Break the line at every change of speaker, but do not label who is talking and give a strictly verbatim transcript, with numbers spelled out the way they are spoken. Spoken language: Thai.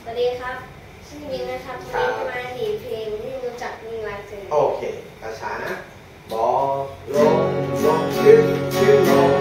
วัสดีครับชื่อมิ้นนะครับวันนี้จะมาดีดเพลงที่รู้จักนิ่งรักเธอ
โอเคช้าๆนะบอลลงลงขึ้นขึ้นลง